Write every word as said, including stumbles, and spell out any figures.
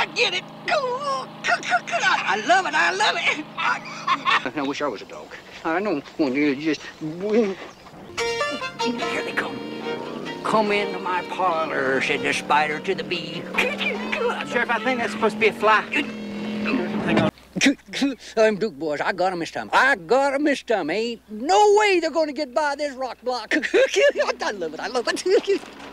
get it. I love it, I love it. I wish I was a dog. I don't want you to just... Here they come. Come into my parlor, said the spider to the bee. Sheriff, I think that's supposed to be a fly. Hang on. I'm Duke, boys. I got him this time. I got him this time. Ain't no way they're going to get by this rock block. I love it. I love it.